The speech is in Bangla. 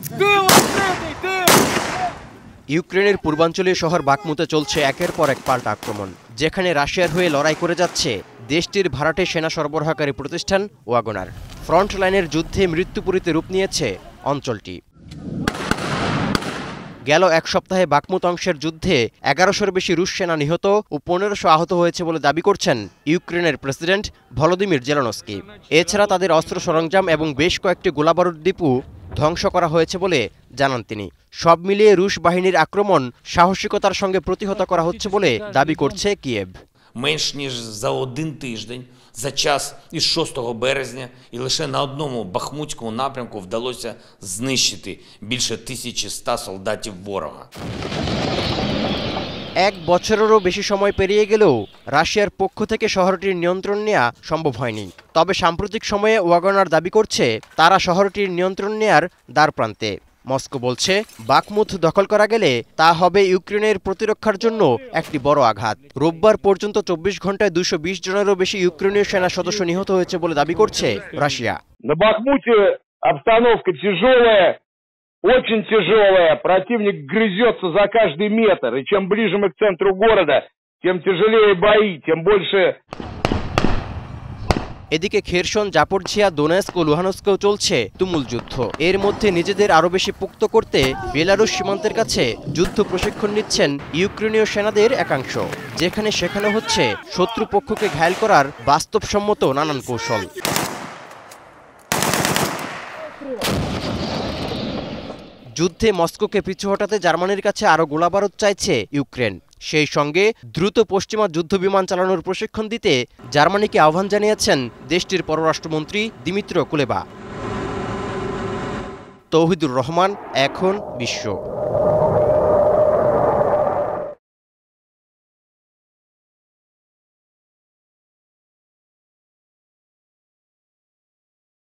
ইউক্রেনের পূর্বাঞ্চলীয় শহর বাকমুতে চলছে একের পর এক পাল্টা আক্রমণ, যেখানে রাশিয়ার হয়ে লড়াই করে যাচ্ছে দেশটির ভাড়াটে সেনা সরবরাহকারী প্রতিষ্ঠান ওয়াগনার। ফ্রন্ট লাইনের যুদ্ধে মৃত্যুপুরীতে রূপ নিয়েছে অঞ্চলটি। গেল এক সপ্তাহে বাকমুত অংশের যুদ্ধে ১১০০-র বেশি রুশ সেনা নিহত ও ১৫০০ আহত হয়েছে বলে দাবি করছেন ইউক্রেনের প্রেসিডেন্ট ভলোদিমির জেলেনস্কি। এছাড়া তাদের অস্ত্র সরঞ্জাম এবং বেশ কয়েকটি গোলাবারুদ ডিপো ধ্বংস করা হয়েছে বলে জানান তিনি। সব মিলিয়ে রুশ বাহিনীর আক্রমণ সাহসিকতার সঙ্গে প্রতিহত করা হচ্ছে বলে দাবি করছে কিয়েভ। Менш ніж за один тиждень, за час із 6 березня, і лише на одному бахмутському напрямку вдалося знищити більше 1100 солдатів ворога. এক বছরেরও বেশি সময় পেরিয়ে গেলেও রাশিয়ার পক্ষ থেকে শহরটির নিয়ন্ত্রণ নেওয়া সম্ভব হয়নি। তবে সাম্প্রতিক সময়ে ওয়াগনার দাবি করছে তারা শহরটির নিয়ন্ত্রণ নেয়ার দ্বারপ্রান্তে। মস্কো বলছে বাকমুত দখল করা গেলে তা হবে ইউক্রেনের প্রতিরক্ষার জন্য একটি বড় আঘাত। রোববার পর্যন্ত ২৪ ঘন্টায় ২২০ জনেরও বেশি ইউক্রেনীয় সেনা সদস্য নিহত হয়েছে বলে দাবি করছে রাশিয়া। На Бахмуте обстановка тяжелая, очень тяжелая. Противник грызется за каждый метр. И чем ближе мы к центру города, тем тяжелее бои, тем больше... এদিকে খেরসন, জাপোরঝিয়া, দোনেস্ক ও লুহানস্কেও চলছে তুমুল যুদ্ধ। এর মধ্যে নিজেদের আরও বেশি পোক্ত করতে বেলারুশ সীমান্তের কাছে যুদ্ধ প্রশিক্ষণ নিচ্ছেন ইউক্রেনীয় সেনাদের একাংশ, যেখানে শেখানো হচ্ছে শত্রুপক্ষকে ঘায়েল করার বাস্তবসম্মত নানান কৌশল। যুদ্ধে মস্কোকে পিছু হটাতে জার্মানির কাছে আরও গোলাবারুদ চাইছে ইউক্রেন। সেই সঙ্গে দ্রুত পশ্চিমা যুদ্ধবিমান চালানোর প্রশিক্ষণ দিতে জার্মানিকে আহ্বান জানিয়েছেন দেশটির পররাষ্ট্রমন্ত্রী দিমিত্রো কুলেবা। তৌহিদুর রহমান, এখন বিশ্ব।